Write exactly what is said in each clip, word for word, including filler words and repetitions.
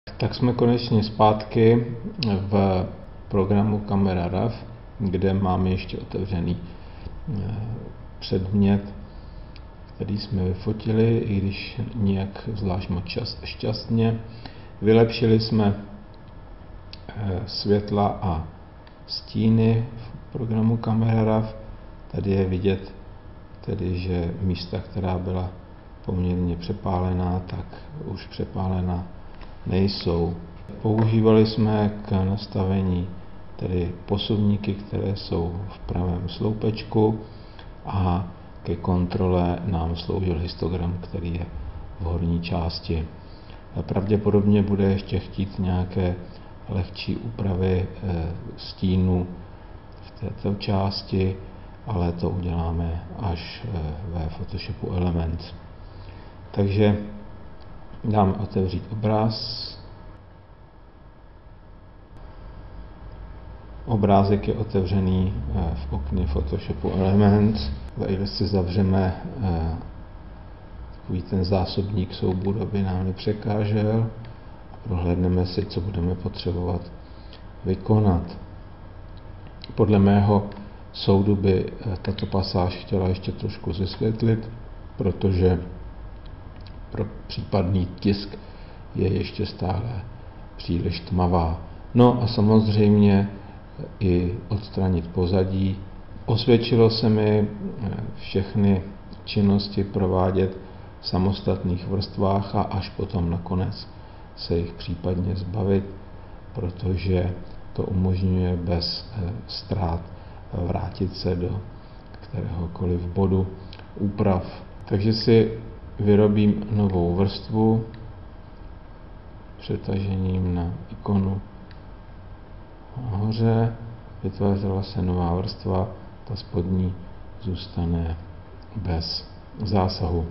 Tak jsme konečně zpátky v programu Camera Raw, kde máme ještě otevřený předmět, který jsme vyfotili, i když nijak zvlášť moc šťastně. Vylepšili jsme světla a stíny v programu Camera Raw. Tady je vidět, tedy, že místa, která byla poměrně přepálená, tak už přepálená nejsou. Používali jsme k nastavení tedy posuvníky, které jsou v pravém sloupečku, a ke kontrole nám sloužil histogram, který je v horní části. Pravděpodobně bude ještě chtít nějaké lehčí úpravy stínu v této části, ale to uděláme až ve Photoshopu Elements. Takže dáme otevřít obraz. Obrázek je otevřený v okně Photoshopu Elements. Tady si zavřeme takový ten zásobník souboru, aby nám nepřekážel, a prohlédneme si, co budeme potřebovat vykonat. Podle mého soudu by tato pasáž chtěla ještě trošku zesvětlit, protože pro případný tisk je ještě stále příliš tmavá. No a samozřejmě i odstranit pozadí. Osvědčilo se mi všechny činnosti provádět v samostatných vrstvách a až potom nakonec se jich případně zbavit, protože to umožňuje bez ztrát vrátit se do kteréhokoliv bodu úprav. Takže si vyrobím novou vrstvu přetažením na ikonu nahoře. Vytvořila se nová vrstva, ta spodní zůstane bez zásahu.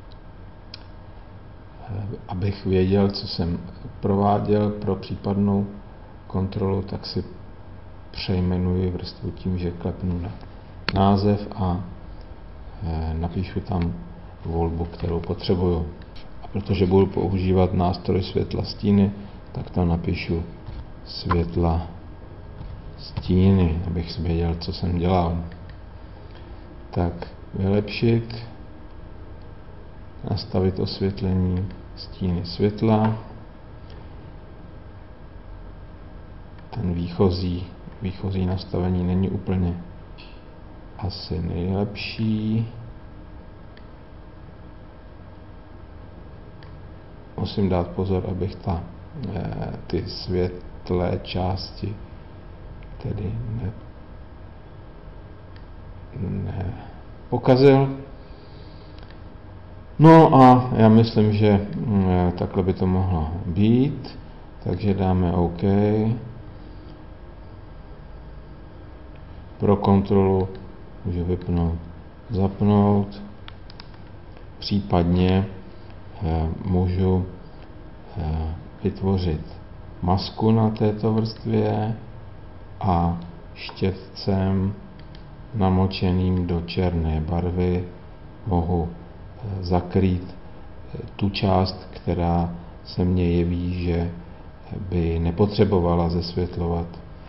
Abych věděl, co jsem prováděl pro případnou kontrolu, tak si přejmenuji vrstvu tím, že klepnu na název a napíšu tam volbu, kterou potřebuju. A protože budu používat nástroj světla stíny, tak tam napíšu světla stíny, abych si věděl, co jsem dělal. Tak vylepšit, nastavit osvětlení stíny světla. Ten výchozí, výchozí nastavení není úplně asi nejlepší. Musím dát pozor, abych ta, ty světlé části tedy ne, ne pokazil. No a já myslím, že takhle by to mohlo být, takže dáme OK. Pro kontrolu můžu vypnout, zapnout, případně můžu vytvořit masku na této vrstvě a štětcem namočeným do černé barvy mohu zakrýt tu část, která se mně jeví, že by nepotřebovala zesvětlovat.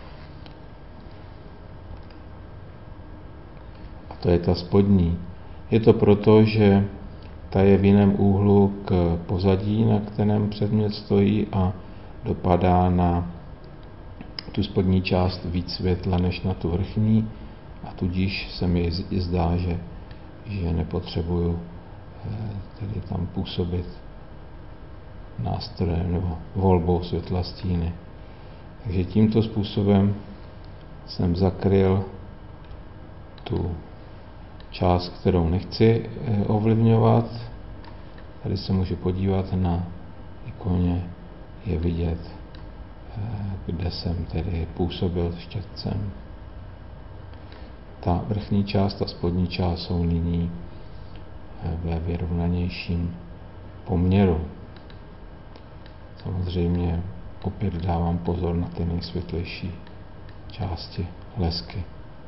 A to je ta spodní. Je to proto, že ta je v jiném úhlu k pozadí, na kterém předmět stojí, a dopadá na tu spodní část víc světla než na tu vrchní, a tudíž se mi zdá, že, že nepotřebuju tedy tam působit nástrojem nebo volbou světla stíny. Takže tímto způsobem jsem zakryl tu část, kterou nechci ovlivňovat. Tady se můžu podívat na ikoně, je vidět, kde jsem tedy působil štětcem. Ta vrchní část a spodní část jsou nyní ve vyrovnanějším poměru. Samozřejmě opět dávám pozor na ty nejsvětlejší části lesky.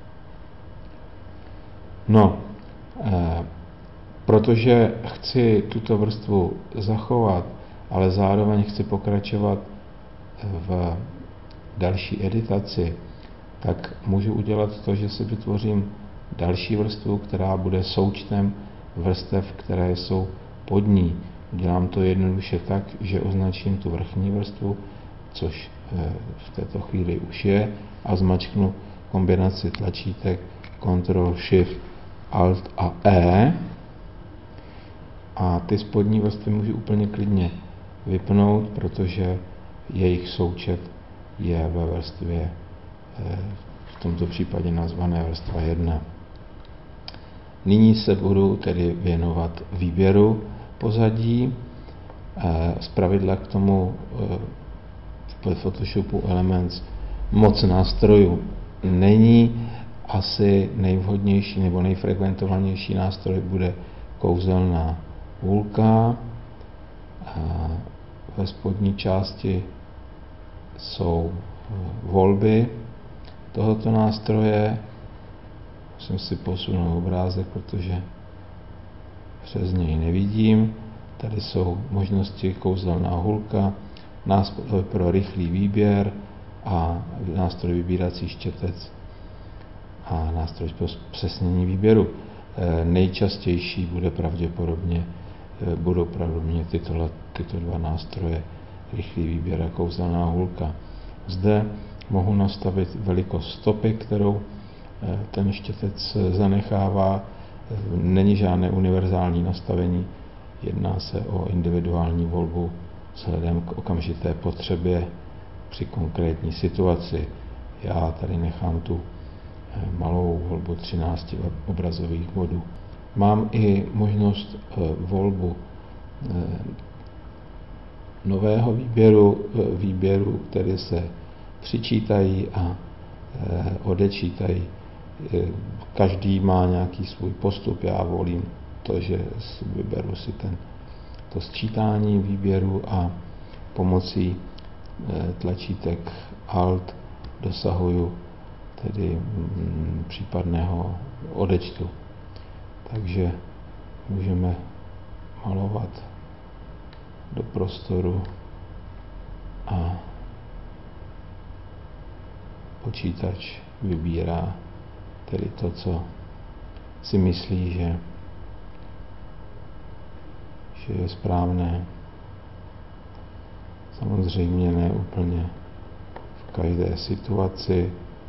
No, eh, protože chci tuto vrstvu zachovat ale zároveň chci pokračovat v další editaci, tak můžu udělat to, že si vytvořím další vrstvu, která bude součtem vrstev, které jsou pod ní. Udělám to jednoduše tak, že označím tu vrchní vrstvu, což v této chvíli už je, a zmačknu kombinaci tlačítek Ctrl Shift Alt a E. A ty spodní vrstvy můžu úplně klidně vypnout, protože jejich součet je ve vrstvě, v tomto případě nazvané vrstva jedna. Nyní se budu tedy věnovat výběru pozadí. Zpravidla k tomu v Photoshopu Elements moc nástrojů není. Asi nejvhodnější nebo nejfrekventovanější nástroj bude kouzelná hůlka. Ve spodní části jsou volby tohoto nástroje. Musím si posunout obrázek, protože přes něj nevidím. Tady jsou možnosti kouzelná hůlka, nástroj pro rychlý výběr a nástroj vybírací štětec a nástroj pro zpřesnění výběru. Nejčastější bude pravděpodobně, budou pravděpodobně tyto, tyto dva nástroje, rychlý výběr a kouzelná hůlka. Zde mohu nastavit velikost stopy, kterou ten štětec zanechává. Není žádné univerzální nastavení, jedná se o individuální volbu vzhledem k okamžité potřebě při konkrétní situaci. Já tady nechám tu malou volbu třináct obrazových bodů. Mám i možnost volbu nového výběru, výběru, které se přičítají a odečítají. Každý má nějaký svůj postup, já volím to, že vyberu si ten, to sčítání výběru a pomocí tlačítek Alt dosahuju tedy případného odečtu. Takže můžeme malovat do prostoru a počítač vybírá tedy to, co si myslí, že, že je správné. Samozřejmě ne úplně v každé situaci.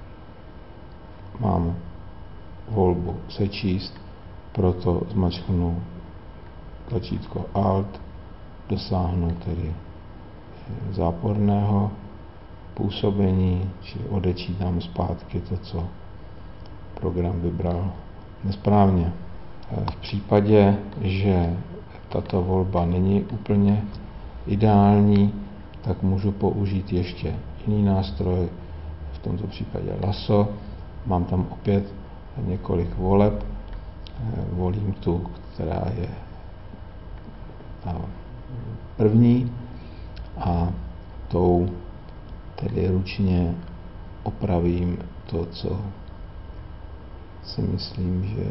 Mám volbu sečíst, proto zmačknu tlačítko Alt, dosáhnu tedy záporného působení, čili odečítám zpátky to, co program vybral nesprávně. V případě, že tato volba není úplně ideální, tak můžu použít ještě jiný nástroj, v tomto případě lasso. Mám tam opět několik voleb. Volím tu, která je ta první, a tou tedy ručně opravím to, co si myslím, že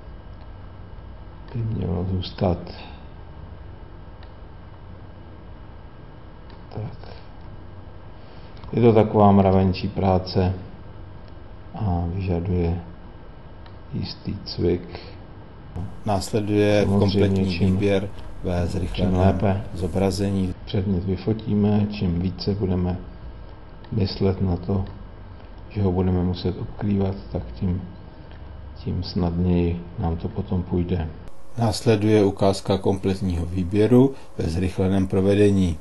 by mělo zůstat. Tak. Je to taková mravenčí práce a vyžaduje jistý cvik. Následuje kompletní čím, výběr ve zrychleném zobrazení. Předmět vyfotíme, čím více budeme myslet na to, že ho budeme muset obkrývat, tak tím, tím snadněji nám to potom půjde. Následuje ukázka kompletního výběru ve zrychleném provedení.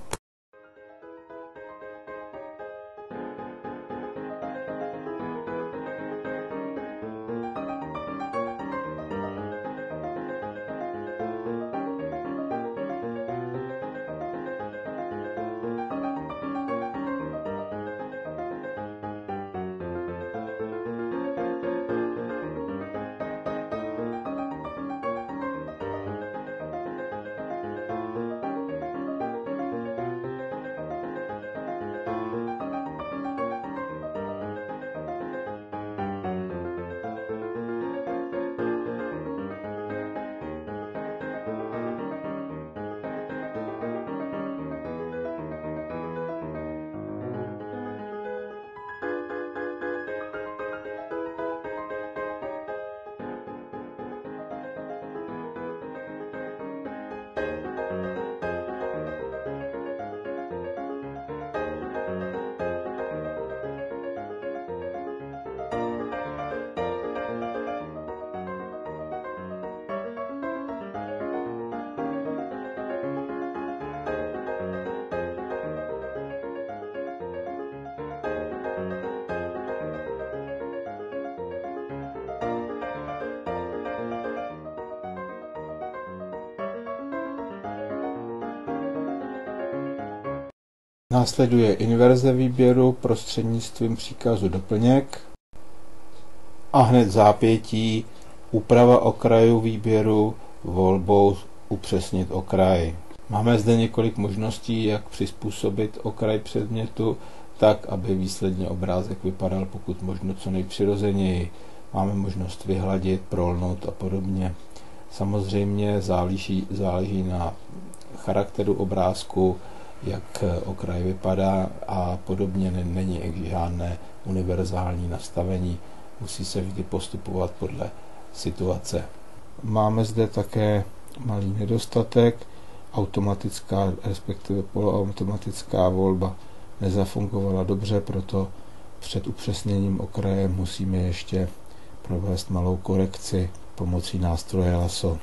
Následuje inverze výběru prostřednictvím příkazu doplněk a hned zápětí úprava okraju výběru volbou upřesnit okraj. Máme zde několik možností, jak přizpůsobit okraj předmětu tak, aby výsledně obrázek vypadal pokud možno co nejpřirozeněji. Máme možnost vyhladit, prolnout a podobně. Samozřejmě záleží, záleží na charakteru obrázku, jak okraj vypadá a podobně. Není žádné univerzální nastavení, musí se vždy postupovat podle situace. Máme zde také malý nedostatek, automatická, respektive poloautomatická volba nezafungovala dobře, proto před upřesněním okraje musíme ještě provést malou korekci pomocí nástroje lasso.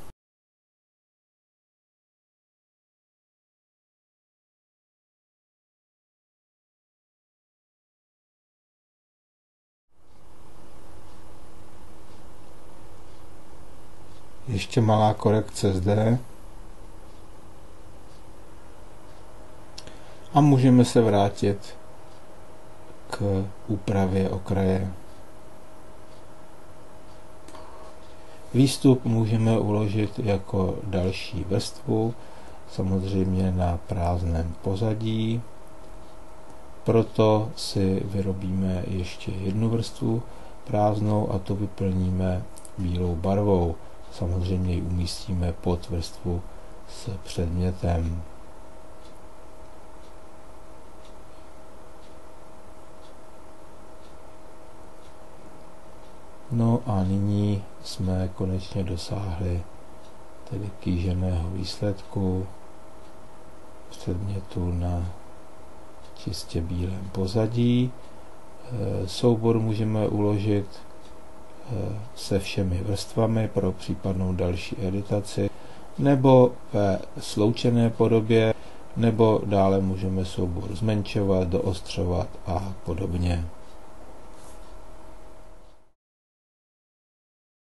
Ještě malá korekce zde. A můžeme se vrátit k úpravě okraje. Výstup můžeme uložit jako další vrstvu, samozřejmě na prázdném pozadí. Proto si vyrobíme ještě jednu vrstvu prázdnou a to vyplníme bílou barvou. Samozřejmě ji umístíme pod vrstvu s předmětem. No a nyní jsme konečně dosáhli tedy kýženého výsledku předmětu na čistě bílém pozadí. Soubor můžeme uložit se všemi vrstvami pro případnou další editaci, nebo ve sloučené podobě, nebo dále můžeme soubor zmenšovat, doostřovat a podobně.